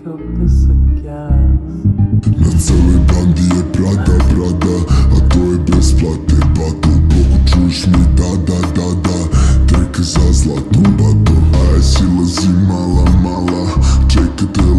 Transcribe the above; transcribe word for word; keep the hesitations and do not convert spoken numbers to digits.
up the gas. Na celoj bandi je Prada, Prada, a to je besplate, bato. U bloku čuješ mi da, da, da, da, trke za zlatom, bato. A ja silazi mala, mala, čekate